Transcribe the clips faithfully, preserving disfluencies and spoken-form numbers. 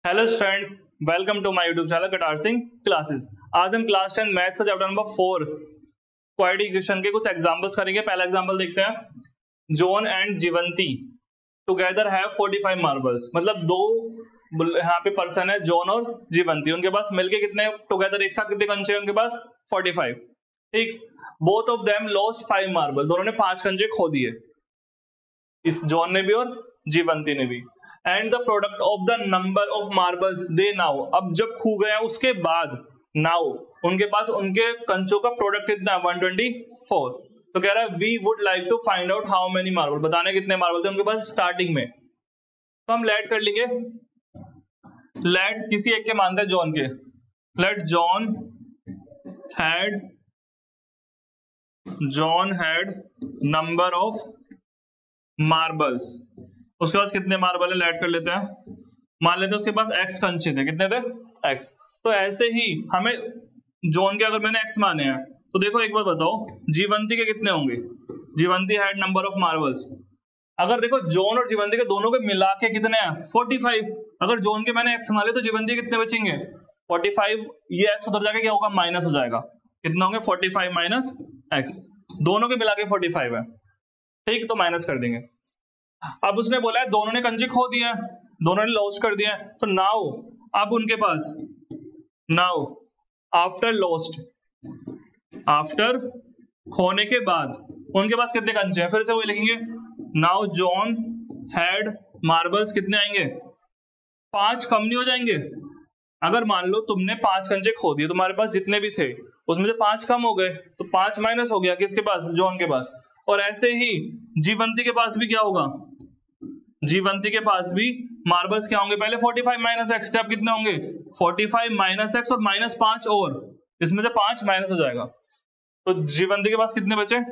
Hello students, welcome to my YouTube channel Katar Singh classes. आज हम class ten maths का chapter number four quadratic equation के कुछ examples करेंगे। पहला एग्जांपल देखते हैं। John and Jeevanti together have forty five marbles. मतलब दो यहाँ पे पर्सन है, जॉन और जीवंती, उनके पास मिलके कितने टुगेदर एक साथ कितने कंचे हैं उनके पास? Forty five. ठीक। Both of them lost five marble. दोनों ने पांच कंचे खो दिए, इस जॉन ने भी और जीवंती ने भी। And the product of the number of marbles they now. अब जब खो गया उसके बाद नाउ उनके पास उनके कंचों का प्रोडक्ट कितना है? One twenty four. तो कह रहा है we would like to find out how many marble. बताने कितने मार्बल थे उनके पास स्टार्टिंग में। तो हम लेट कर लेंगे। लेट किसी एक के मानते हैं, जॉन के। Let John had John had number of marbles. उसके पास कितने मार्बल है? लेट कर लेते हैं। मान लेते हैं उसके पास एक्स कंचे थे। कितने थे? एक्स। तो ऐसे ही हमें जॉन के अगर मैंने एक्स माने हैं तो देखो एक बार बताओ, जीवंती के कितने होंगे? Jeevanti had number of marbles. अगर देखो जॉन और जीवंती के दोनों के मिला के कितने हैं? Forty five. अगर जॉन के मैंने एक्स माने तो जीवंती कितने बचेंगे? Forty five. ये एक्स उधर जाके क्या होगा? माइनस हो जाएगा। कितना होंगे? Forty five minus x. दोनों के मिला के फोर्टी फाइव है। ठीक, तो माइनस कर देंगे। अब उसने बोला है दोनों ने कंचे खो दिया, दोनों ने लॉस्ट कर दिया। तो नाउ अब उनके पास नाउ आफ्टर लॉस्ट आफ्टर खोने के बाद उनके पास कितने कंचे हैं? फिर से वही लिखेंगे। Now John had marbles. कितने आएंगे? पांच। कम नहीं हो जाएंगे? अगर मान लो तुमने पांच कंचे खो दिए, तुम्हारे पास जितने भी थे उसमें से पांच कम हो गए, तो पांच माइनस हो गया किसके पास? जॉन के पास। और ऐसे ही जीवंती के पास भी क्या होगा? जीवंती के पास भी मार्बल्स क्या होंगे? पहले फोर्टी फाइव माइनस एक्स थे, अब कितने होंगे? फोर्टी फाइव माइनस एक्स और माइनस पांच, और इसमें से पांच माइनस हो जाएगा। तो जीवंती के पास कितने बचे?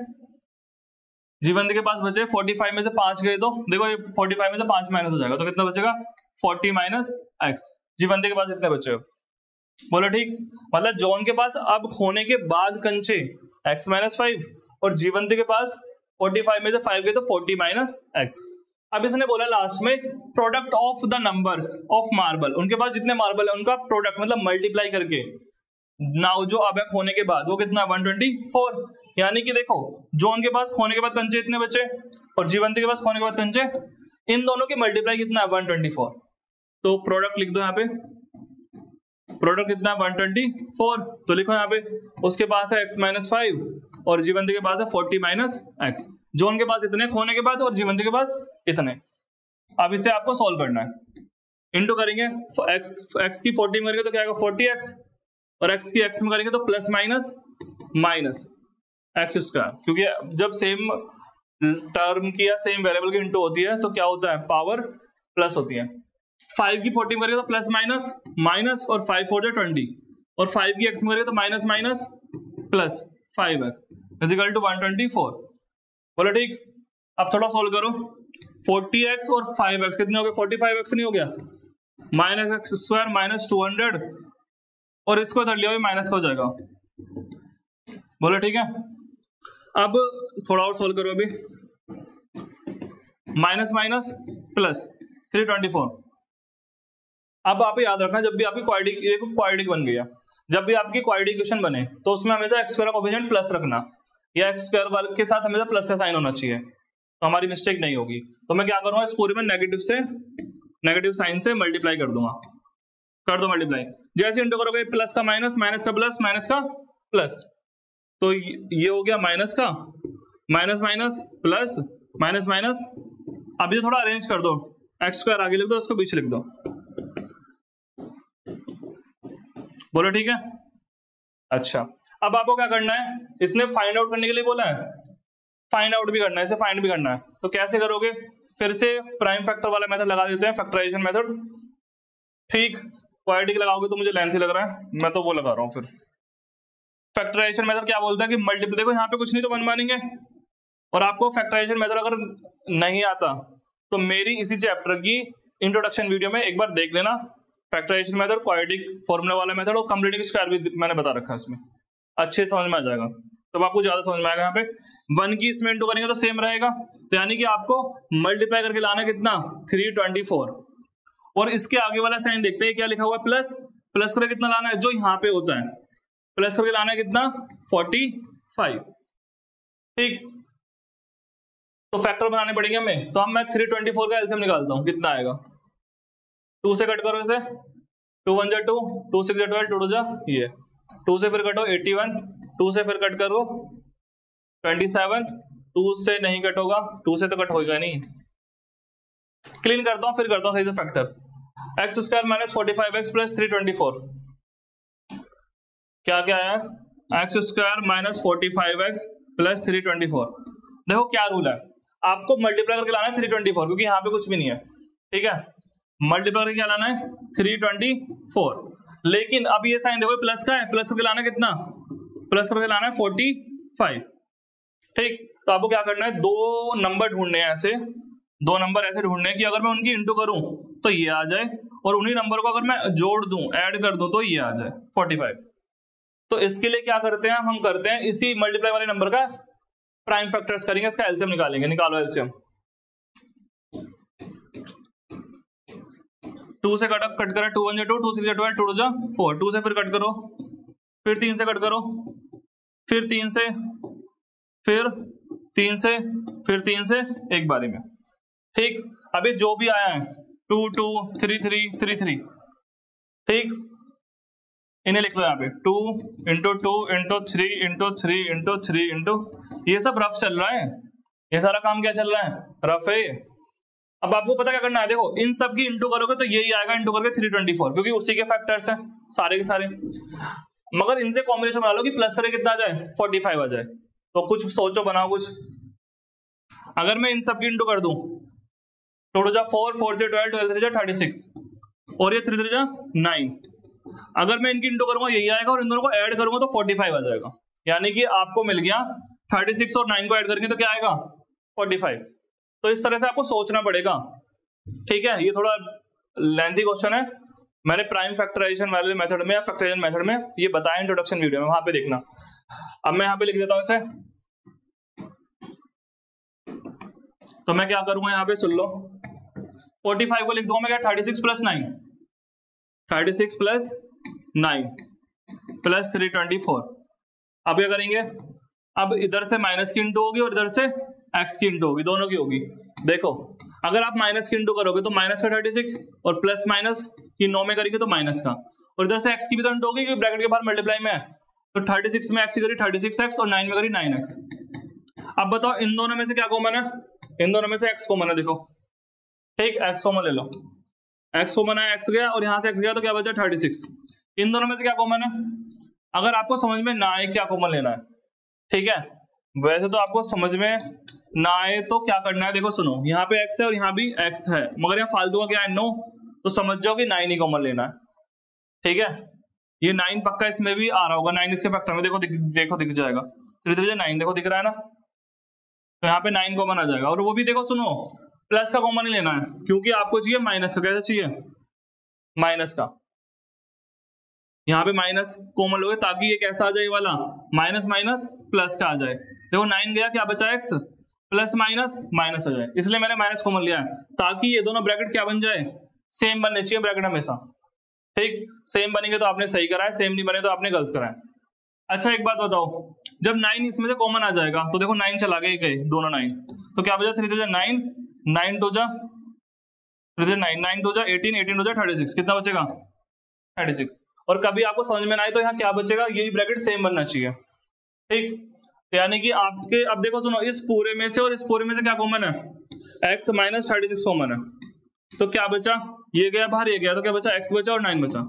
जीवंती के पास बचे फोर्टी फाइव में से पांच गए तो देखो ये फोर्टी फाइव में से पांच माइनस हो जाएगा, तो कितना बचेगा? Forty minus x. जीवंती के पास इतने बचे। बोलो ठीक। मतलब जॉन के पास अब खोने के बाद कंचे एक्स माइनस फाइव, और जीवंती के पास फोर्टी फाइव में से फाइव गए तो फोर्टी माइनस एक्स। अब इसने बोला लास्ट में product of the numbers of marble. उनके पास जितने मार्बल है उनका प्रोडक्ट मतलब मल्टीप्लाई करके नाउ जो अब है खोने के बाद वो कितना? One twenty four. यानी कि देखो जॉन के पास खोने के बाद कंचे इतने बचे और जीवंती के पास खोने के बाद कंचे, इन दोनों की मल्टीप्लाई कितना है? One twenty four. तो प्रोडक्ट लिख दो यहाँ पे। प्रोडक्ट कितना है? One twenty four. तो लिखो यहाँ पे उसके पास है एक्स माइनस फाइव और जीवंती के पास है फोर्टी माइनस एक्स। जॉन के पास इतने खोने के बाद और जीवंती के पास इतने। अब इसे आपको सॉल्व करना है। इनटू करेंगे एक्स एक्स की फोर्टी में करेंगे तो क्या आएगा? फोर्टी एक्स, और एक्स की एक्स में करेंगे तो plus minus minus x square. क्योंकि जब सेम टर्म की या सेम वेरिएबल की इंटू होती है तो क्या होता है? पावर प्लस होती है। फाइव की फोर्टी में करेंगे तो प्लस माइनस माइनस, और फाइव फोर जो ट्वेंटी, और फाइव की एक्स में करेंगे तो minus minus plus five x is equal to one twenty four. बोलो ठीक। अब थोड़ा सोल्व करो। फोर्टी एक्स और फाइव एक्स कितने हो गए? फोर्टी फाइव एक्स नहीं हो गया? Minus x square minus two hundred, और इसको इधर लिया माइनस का हो जाएगा। बोलो ठीक है। अब थोड़ा और सोल्व करो। अभी minus minus plus three twenty four. अब आप याद रखना जब भी आपकी क्वाड्रेटिक क्वाड्रेटिक बन गया, जब भी आपकी क्वाड्रेटिक इक्वेशन बने तो उसमें हमेशा एक्स स्क्वायर का कोएफिशिएंट प्लस रखना, या एक्स स्क्वायर वाले के साथ हमेशा प्लस का साइन होना चाहिए, तो हमारी मिस्टेक नहीं होगी। तो मैं क्या करूंगा, इस पूरे में नेगेटिव से नेगेटिव साइन से मल्टीप्लाई कर दूंगा। कर दो मल्टीप्लाई। जैसे इंटू करोगे प्लस का माइनस, माइनस का प्लस, माइनस का प्लस, तो ये हो गया माइनस का minus minus plus minus minus. अब ये थोड़ा अरेंज कर दो, एक्स स्क्वायर आगे लिख दो, उसको पीछे लिख दो। बोलो ठीक है। अच्छा, अब आपको क्या करना है? इसने फाइंड आउट करने के लिए बोला है, फाइंड आउट भी करना है, इसे फाइंड भी करना है। तो कैसे करोगे? फिर से प्राइम फैक्टर वाला मेथड लगा देते हैं, फैक्टराइजेशन मेथड। ठीक, क्वाड्रेटिक लगाओगे तो मुझे लेंथी लग रहा है, मैं तो वो लगा रहा हूं। फिर फैक्टराइजेशन मेथड क्या बोलता है कि मल्टीप्लाई, देखो यहाँ पे कुछ नहीं तो वन मानेंगे, और आपको फैक्टराइजेशन मेथड अगर नहीं आता तो मेरी इसी चैप्टर की इंट्रोडक्शन वीडियो में एक बार देख लेना। फैक्टराइजेशन मेथड, क्वाड्रेटिक फॉर्मूला वाला मेथड और कंप्लीटिंग स्क्वायर भी मैंने बता रखा है, इसमें अच्छे समझ में आ जाएगा। तो आपको ज्यादा समझ में आएगा। यहाँ पे वन की इसमें इंटू करेंगे तो सेम रहेगा, तो यानी कि आपको मल्टीप्लाई करके लाना कितना? थ्री ट्वेंटी फोर, और इसके आगे वाला साइन देखते हैं क्या लिखा हुआ है, प्लस। प्लस करके कितना लाना है, जो यहाँ पे होता है प्लस करके लाना है कितना, फोर्टी फाइव। ठीक, तो फैक्टर बनाने पड़ेंगे हमें। तो हम मैं थ्री ट्वेंटी फोर का एलसीएम निकालता हूँ, कितना आएगा, टू से कट करो इसे, टू वन जा टू, टू सिक्स जा ट्वेल्व, टू टू जा ये, टू से फिर कटो एटी वन, टू से फिर कट करो ट्वेंटी सेवन, टू से नहीं कट होगा, टू से तो कट होगा नहीं। क्लीन करता हूँ फिर करता हूँ सही से factor. X square minus forty five x plus three twenty four, क्या क्या है, x square minus forty five x plus three twenty four. देखो क्या रूल है, आपको मल्टीप्लाई करके लाना है थ्री ट्वेंटी फोर, क्योंकि यहाँ पे कुछ भी नहीं है। ठीक है, मल्टीप्लाई करके क्या लाना है, थ्री ट्वेंटी फोर। लेकिन अब ये साइन देखो प्लस का है, प्लस करके लाना कितना, प्लस करके लाना है फोर्टी फाइव। ठीक, तो आपको क्या करना है, दो नंबर ढूंढने हैं, ऐसे दो नंबर ऐसे ढूंढने हैं कि अगर मैं उनकी इंटू करूं तो ये आ जाए, और उन्हीं नंबर को अगर मैं जोड़ दूं, ऐड कर दूं तो ये आ जाए फोर्टी फाइव। तो इसके लिए क्या करते हैं, हम करते हैं इसी मल्टीप्लाई वाले नंबर का प्राइम फैक्टर्स करेंगे, इसका एलसीएम निकालेंगे। निकालो एलसीएम, टू से कट कट करा, टू वन जा टू, टू सिक्स जा ट्वेल्व, टू टू जा फोर, टू से फिर कट करो, फिर तीन से कट करो, फिर तीन से, फिर तीन से, फिर तीन से, एक बारी में। ठीक, अभी जो भी आया है two two three three three three, ठीक, इन्हें लिख लो यहाँ पे, two into two into three into three into three into, ये सब रफ चल रहा है, ये सारा काम क्या चल रहा है, रफ है। अब आपको पता क्या करना है, देखो इन सब की इंटू करोगे तो यही आएगा इंटू करके थ्री ट्वेंटी फोर, क्योंकि उसी के फैक्टर्स हैं सारे के सारे। मगर इनसे कॉम्बिनेशन बना लो कि प्लस करके कितना आ जाए, फोर्टी फाइव आ जाए। तो कुछ सोचो, बनाओ कुछ। अगर मैं इन सब की इंटू कर दूं, टू टू जा फोर, फोर से ट्वेल्व, ट्वेल्व थ्री जा थर्टी सिक्स, और ये थ्री थ्री जा नाइन। अगर मैं इनकी इंटू करूंगा यही आएगा, और इन दोनों को ऐड करूंगा तो फोर्टी फाइव आ जाएगा। यानी कि आपको मिल गया थर्टी सिक्स और नाइन को ऐड करेंगे तो क्या आएगा, फोर्टी फाइव। तो इस तरह से आपको सोचना पड़ेगा। ठीक है, ये थोड़ा लेंथी क्वेश्चन है, मैंने प्राइम फैक्टराइजेशन वाले मेथड में या फैक्टराइजेशन मेथड में ये बताया इंट्रोडक्शन वीडियो में, वहां पे देखना। अब मैं यहाँ पे लिख देता हूँ इसे, तो मैं क्या करूंगा यहाँ पे सुन लो, फोर्टी फाइव को लिख दूंगा मैं क्या, thirty six plus nine, thirty six plus nine plus three twenty four. अब क्या करेंगे, अब इधर से माइनस की इंटू होगी और इधर से एक्स की इंटू होगी, दोनों की होगी। देखो अगर आप माइनस की इंटू करोगे तो माइनस का थर्टी सिक्स, और प्लस माइनस की नौ में करेंगे तो माइनस का, और इधर से एक्स की भी तो इंटू होगी क्योंकि ब्रैकेट के बाहर मल्टीप्लाई में है। तो थर्टी सिक्स में एक्स की करी थर्टी सिक्स एक्स, और नाइन में करी नाइन एक्स। अब बताओ इन दोनों में से क्या कॉमन है, इन दोनों में से एक्स कॉमन है। देखो ठीक, एक्स कॉमन ले लो, एक्स कॉमन है, एक्स गया और यहाँ से एक्स गया तो क्या बचा, थर्टी सिक्स। इन दोनों में से क्या कॉमन है, अगर आपको समझ में ना आए क्या कॉमन लेना है, ठीक है, वैसे तो आपको समझ में ना आए तो क्या करना है, देखो सुनो, यहाँ पे x है और यहाँ भी x है, मगर यहाँ फालतू का क्या है, नो, तो समझ जाओ कि नाइन ही कॉमन लेना है। ठीक है, ये नाइन पक्का इसमें भी आ रहा होगा, नाइन इसके फैक्टर में देखो दिख, देखो दिख जाएगा, थ्री थ्री नाइन, देखो दिख रहा है ना, तो यहाँ पे नाइन कॉमन आ जाएगा। और वो भी देखो सुनो, प्लस का कॉमन ही लेना है, क्योंकि आपको चाहिए माइनस का, कैसे चाहिए, माइनस का, यहाँ पे माइनस कॉमन लोगे ताकि ये कैसा आ जाए, वाला माइनस माइनस प्लस का आ जाए। देखो नाइन गया, क्या बचा एक्स, प्लस माइनस माइनस आ जाए, इसलिए मैंने माइनस कॉमन लिया है ताकि ये दोनों ब्रैकेट क्या बन जाए, सेम बनने चाहिए ब्रैकेट हमेशा। ठीक, सेम बनेंगे तो आपने सही करा है, सेम नहीं बने तो आपने गलत करा है। अच्छा एक बात बताओ, जब नाइन इसमें से कॉमन आ जाएगा तो देखो नाइन चला गए गए दोनों नाइन, तो क्या बचा, three three nine, nine two जा three three nine, nine two जा एटीन, एटीन टू जा थर्टी सिक्स, कितना बचेगा, थर्टी सिक्स। और कभी आपको समझ में ना आए तो यहाँ क्या बचेगा, यही ब्रैकेट सेम बनना चाहिए। ठीक, यानी कि आपके, अब देखो सुनो, इस पूरे में से और इस पूरे में से क्या कॉमन है, x minus thirty six common है, तो क्या बचा, ये गया बाहर, ये गया, तो क्या बचा, x बचा और नाइन बचा।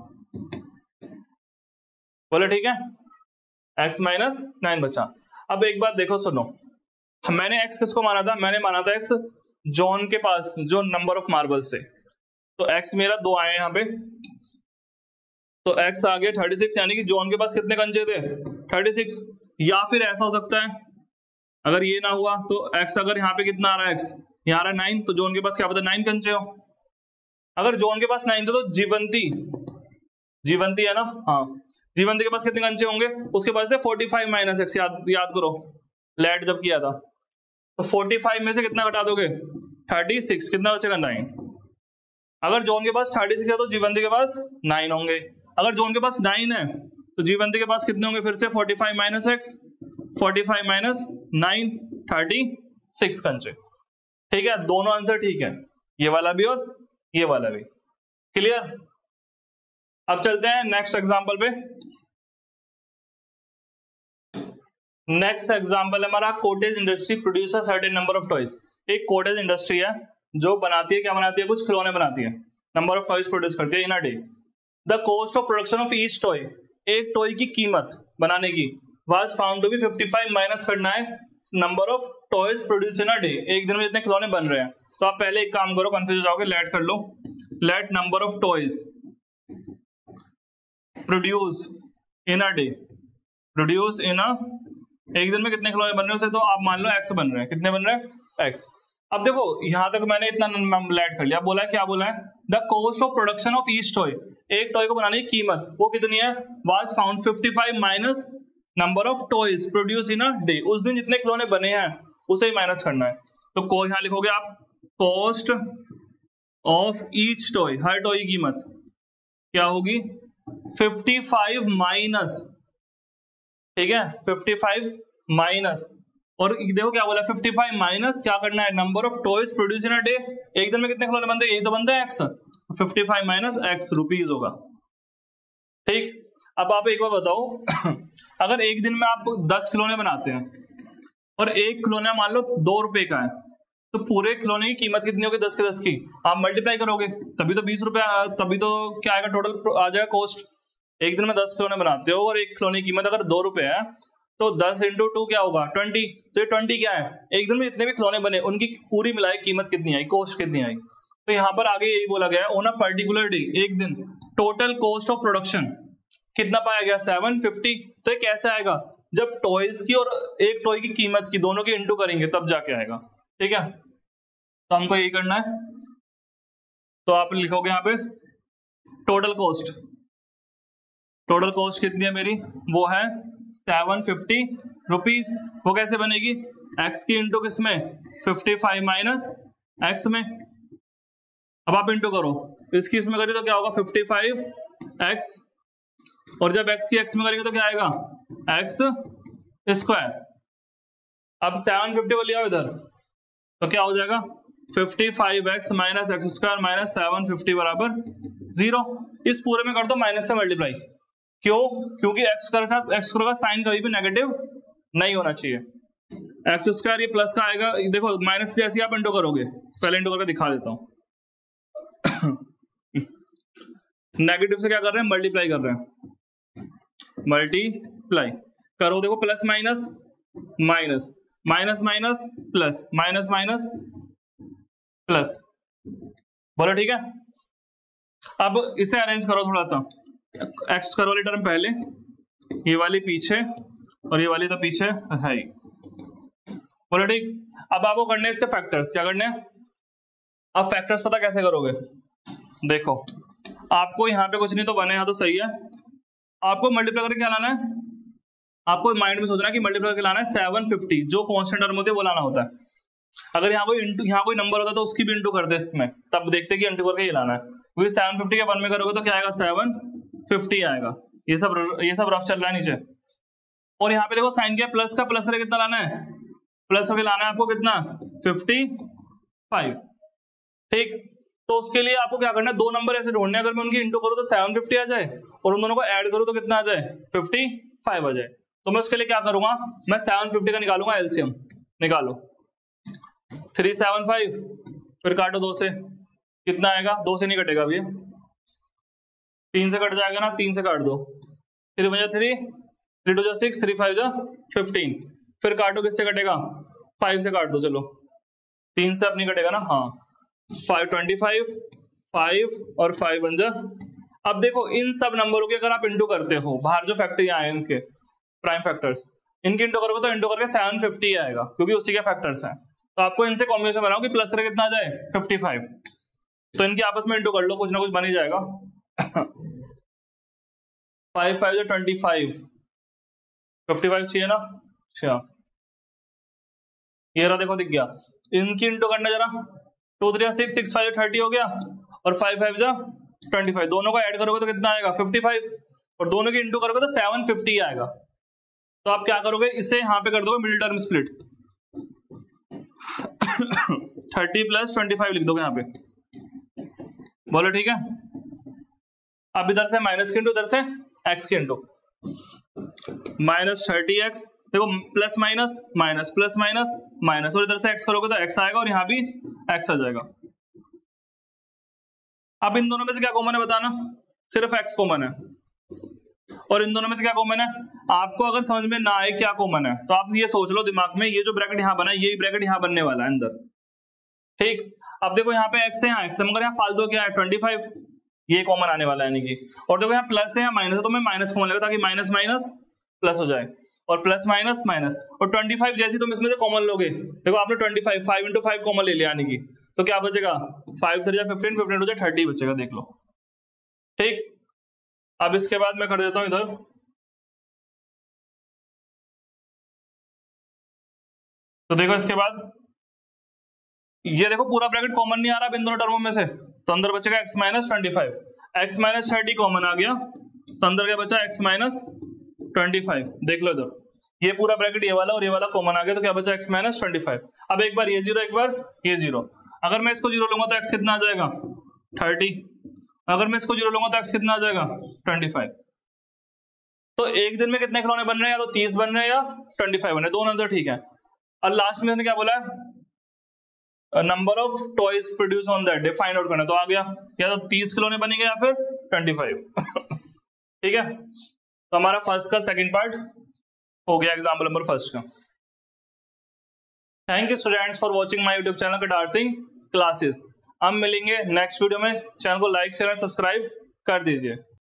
बोले ठीक है, x माइनस नाइन बचा। अब एक बात देखो सुनो, मैंने x किसको माना था, मैंने माना था x जॉन के पास जो नंबर ऑफ मार्बल से, तो x मेरा दो आए यहाँ पे, तो x आ गया थर्टी सिक्स, यानी कि जॉन के पास कितने कंचे थे, थर्टी सिक्स। या फिर ऐसा हो सकता है, अगर ये ना हुआ तो x अगर यहाँ पे कितना आ रहा है, x यहाँ आ रहा है नाइन, तो जॉन के पास क्या पता नाइन कंचे हो। अगर जॉन के पास नाइन थे तो जीवंती, जीवंती है ना, हाँ, जीवंती के पास कितने कंचे होंगे, उसके पास थे फोर्टी फाइव माइनस एक्स, याद याद करो लेट जब किया था, तो फोर्टी फाइव में से कितना घटा दोगे, थर्टी सिक्स, कितना बचेगा, नाइन। अगर जॉन के पास थर्टी सिक्स है तो जीवंती के पास नाइन होंगे। अगर जॉन के पास नाइन है तो जीवंती के पास कितने होंगे? फिर से forty five minus x, forty five minus nine, thirty six कंचे। ठीक है, दोनों आंसर ठीक है, ये वाला भी और ये वाला भी। क्लियर? अब चलते हैं नेक्स्ट एग्जांपल पे। नेक्स्ट एग्जांपल हमारा cottage industry produce a certain number of toys. एक कोटेज इंडस्ट्री है जो बनाती है, क्या बनाती है? कुछ खिलौने बनाती है, नंबर ऑफ टॉयज प्रोड्यूस करती है in a day. The cost of production of each toy, एक टॉय की कीमत बनाने की, was found to be fifty five, minus करना है number of toys produce in a day, एक दिन में जितने खिलौने बन रहे हैं। तो आप पहले एक काम करो, कंफ्यूज हो जाओगे, लेट कर लो, let number of toys produce in a day, produce in a, एक दिन में कितने खिलौने बन रहे हैं, तो आप मान लो एक्स बन रहे हैं। कितने बन रहे हैं? एक्स। अब देखो यहां तक मैंने इतना लेट कर लिया, बोला क्या बोला है? The cost of production of each toy, एक टॉय को बनाने की कीमत वो कितनी है? Was found fifty five minus number of toys produce in a day, उस दिन जितने खिलौने बने हैं उसे ही माइनस करना है। तो को यहां लिखोगे आप कॉस्ट ऑफ ईच टॉय, हर टॉय की कीमत क्या होगी? फिफ्टी फाइव माइनस, ठीक है, फिफ्टी फाइव माइनस, और देखो क्या बोला? फिफ्टी फाइव माइनस क्या करना है? Number of toys produce in a day, एक दिन में कितने खिलौने बनते हैं? यही तो बनते हैं x, fifty five minus x rupees होगा। ठीक, अब आप एक बार बताओ अगर एक दिन में आप दस खिलौने बनाते हैं और एक खिलौना मान लो दो रुपए का है, तो पूरे खिलौने की कीमत कितनी होगी? दस के दस की, आप मल्टीप्लाई करोगे तभी तो बीस रुपए, तभी तो क्या आएगा? टोटल आ जाएगा कॉस्ट। एक दिन में दस खिलौने बनाते हो और एक खिलौने की कीमत अगर दो रुपए है तो दस इंटू टू क्या होगा? ट्वेंटी। तो ये ट्वेंटी क्या है? एक दिन में जितने भी खिलौने बने उनकी पूरी मिलाई कीमत कितनी आई? कॉस्ट कितनी आई? तो यहाँ पर आगे यही बोला गया है, ऑन अ पर्टिकुलर डे, एक दिन, टोटल कॉस्ट ऑफ प्रोडक्शन कितना पाया गया? Seven fifty. तो ये कैसे आएगा? जब टॉयज की और एक टॉय की कीमत की दोनों की इंटू करेंगे तब जाके आएगा। ठीक है, तो हमको यही करना है। तो आप लिखोगे यहाँ पे टोटल कॉस्ट, टोटल कॉस्ट कितनी है मेरी? वो है सेवन फिफ्टी रुपीज। वो कैसे बनेगी? एक्स की इंटू किसमें? फिफ्टी फाइव माइनस एक्स में। अब आप इंटू करो, इसकी इसमें करिए तो क्या होगा? फिफ्टी फाइव एक्स, और जब एक्स की एक्स में करेंगे तो क्या आएगा? X square. अब सेवन फिफ्टी को लिया इधर तो क्या हो जाएगा? Fifty five x minus x square minus seven fifty बराबर जीरो। इस पूरे में कर दो माइनस से मल्टीप्लाई। क्यों? क्योंकि एक्स स्क्वायर के साथ एक्स स्क्वायर का साइन कभी भी नेगेटिव नहीं होना चाहिए। एक्स स्क्वायर ये प्लस का आएगा, देखो माइनस जैसे आप इंटू करोगे, पहले इंटू करके दिखा देता हूं नेगेटिव से क्या कर रहे हैं? मल्टीप्लाई कर रहे हैं, मल्टीप्लाई करो, देखो plus minus minus, minus minus plus, minus minus plus, बोलो ठीक है। अब इसे अरेंज करो थोड़ा सा, एक्स स्क्वायर वाली टर्म पहले, ये वाली पीछे, और ये वाली तो पीछे है ही, बोलो ठीक। अब आपको करने इसके फैक्टर्स, क्या करने हैं? अब फैक्टर्स पता कैसे करोगे? देखो आपको यहाँ पे कुछ नहीं तो बने, यहाँ तो सही है, आपको मल्टीप्लाई करके क्या लाना है? आपको माइंड में सोचना है कि मल्टीप्लाई करके लाना है सेवन फिफ्टी, जो कांस्टेंट टर्म होती है वो लाना होता है। अगर यहाँ कोई इंटू, यहाँ कोई नंबर होता तो उसकी भी इंटू करते इसमें, तब देखते कि इंटू करके ये लाना है, क्योंकि सेवन फिफ्टी के वन में करोगे तो क्या आएगा? सेवन फिफ्टी आएगा। ये सब ये सब रफ चल रहा है नीचे, और यहाँ पे देखो साइन किया प्लस का, प्लस करके कितना लाना है? प्लस करके लाना है आपको कितना? Fifty five. ठीक, तो उसके लिए आपको क्या करना है? दो नंबर ऐसे ढूंढने, अगर मैं उनकी इंटू करूँ तो सेवन फिफ्टी आ जाए, और उन दोनों को ऐड करूँ तो कितना आ जाए? फिफ्टी फाइव आ जाए। तो मैं उसके लिए क्या करूंगा? मैं सेवन फिफ्टी का निकालूंगा एलसीएम। निकालो, थ्री सेवन फाइव, फिर काटो दो से, कितना आएगा? दो से नहीं कटेगा भैया, तीन से कट जाएगा ना, तीन से काट दो, थ्री वन जा थ्री, थ्री टू जा सिक्स, थ्री फाइव जा फिफ्टीन, फिर काटो किससे कटेगा? फाइव से काट दो, चलो तीन से अब नहीं कटेगा ना, हाँ फाइव ट्वेंटी फाइव, फाइव और फाइव वन जा। अब देखो इन सब नंबरों के अगर आप इंटू करते हो, बाहर जो फैक्टर आए इनके प्राइम फैक्टर्स, इनके इंटू करोगे तो इंटू करके सेवन फिफ्टी आएगा, क्योंकि उसी के फैक्टर्स हैं। तो आपको इनसे कॉम्बिनेशन बनाओ कि प्लस करके कितना आ जाए? Fifty five. तो इनके आपस में इंटू कर लो, कुछ ना कुछ बन ही जाएगा। फाइव फाइव या ट्वेंटी फाइव, फिफ्टी फाइव चाहिए ना? अच्छा ये रहा, देखो दिख गया। इनकी इंटू करना जरा, two three six, six five thirty हो गया, और फाइव फाइव जा ट्वेंटी फाइव, दोनों का ऐड करोगे तो कितना आएगा फिफ्टी फाइव, और दोनों के इंटू करोगे तो सेवन फिफ्टी आएगा। तो आप क्या करोगे, इसे यहां पे कर दोगे middle term split, thirty plus twenty five लिख दोगे यहाँ पे, बोलो ठीक है। अब इधर से माइनस के इंटू, इधर से एक्स के इंटू, माइनस थर्टी एक्स, देखो plus minus minus plus minus minus, और इधर से एक्स करोगे तो एक्स आएगा और यहाँ भी एक्स आ जाएगा। अब इन दोनों में से क्या कॉमन है बताना, सिर्फ एक्स कॉमन है, और इन दोनों में से क्या कॉमन है, आपको अगर समझ में ना आए क्या कॉमन है तो आप ये सोच लो दिमाग में, ये जो ब्रैकेट यहाँ बना है यही ब्रैकेट यहाँ बनने वाला है अंदर, ठीक। अब देखो यहाँ पे एक्स है, यहाँ एक्स है, मगर यहाँ फालतू क्या है ट्वेंटी फाइव, ये कॉमन आने वाला है यानी कि, और देखो यहाँ प्लस है या माइनस है तो मैं माइनस कॉमन लेगा ताकि माइनस माइनस प्लस हो जाए, और प्लस माइनस माइनस, और ट्वेंटी फाइव जैसी तुम इसमें से कॉमन लोगे, देखो आपने twenty five five into five common ले लिया यानी कि, तो क्या बचेगा फाइव से फिफ्टीन, फिफ्टीन हो जाए थर्टी बचेगा, देख लो ठीक। अब इसके बाद मैं कर देता हूं इधर, तो देखो इसके बाद ये देखो पूरा ब्रैकेट कॉमन नहीं आ रहा इन दोनों टर्मों में से, तो अंदर बचेगा x minus twenty five, x minus thirty common आ गया तो अंदर क्या बचा x माइनस ट्वेंटी फाइव, देख लो इधर ये पूरा ब्रैकेट ये वाला और ये वाला कॉमन आ गया तो क्या बचा x माइनस ट्वेंटी फाइव। अब एक बार ये जीरो एक बार ये जीरो, अगर मैं इसको जीरो लूंगा तो x कितना आ जाएगा थर्टी, अगर मैं इसको जीरो लूंगा तो x कितना आ जाएगा ट्वेंटी फाइव। तो एक दिन में कितने खिलौने बन रहे हैं, या तो तीस बन रहे हैं या ट्वेंटी फाइव बन रहे हैं, दोनों आंसर ठीक है। और लास्ट में क्या बोला है, number of toys produce on that day find out करना, तो आ गया या तो तीस खिलौने बनेंगे या फिर ट्वेंटी फाइव ठीक है। तो हमारा फर्स्ट का सेकंड पार्ट हो गया एग्जाम्पल नंबर फर्स्ट का। Thank you students for watching my YouTube channel Katar Singh classes. हम मिलेंगे नेक्स्ट वीडियो में, चैनल को लाइक शेयर एंड सब्सक्राइब कर दीजिए।